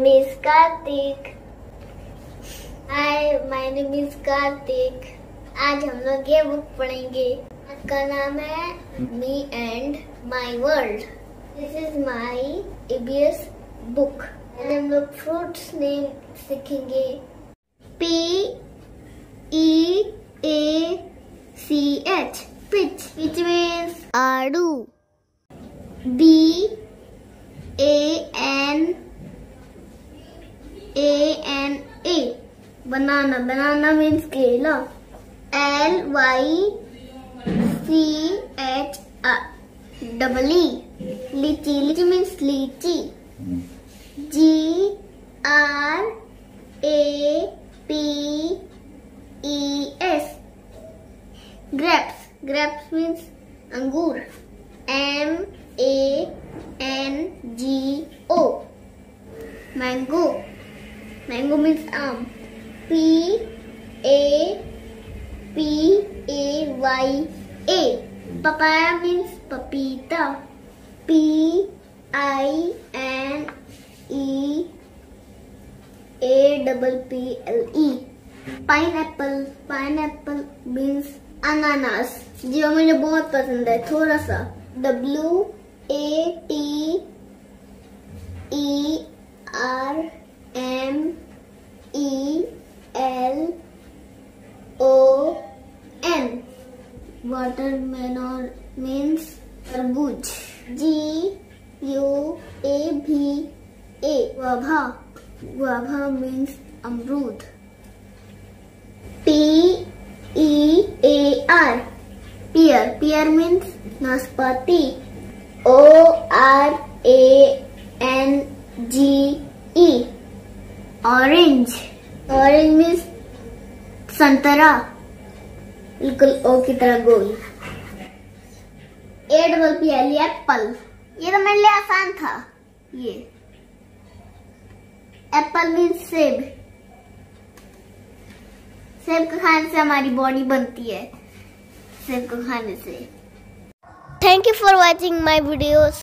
name is Karthik. Hi, my name is Karthik. आज हम लोग ये बुक पढ़ेंगे। आज का नाम है Me and My World. This is my EBS book. और हम लोग फ्रूट्स नेम सीखेंगे। P-E-A-C-H, peach, which means आड़ू। B-A-N-A-N-A, banana, banana means केला। L-Y-C-H-E-E, lychee, lychee means lychee। G-R-A-P-E-S, grapes, grapes means अंगूर। M-A-N-G-O, mango, mango means आम। P-A-P-A-Y-A, papaya means papita। P-I-N-E-A-P-P-L-E, pineapple, pineapple means अनानास, जो मुझे बहुत पसंद है थोड़ा सा। W-A-T-E-R-M-E-L-O-N, watermelon means तरबूज। G-U-A-V-A, guava, guava means अमरूद। P-E-A-R, pear, pear means नाशपाती। O-R-A-N-G-E, orange, orange means संतरा, बिल्कुल ओ की तरह गोल। A-double-P-L-E, एप्पल, ये तो मेरे लिए आसान था। ये एप्पल मीन्स सेब, सेब को खाने से हमारी बॉडी बनती है, सेब को खाने से। Thank you for watching my videos.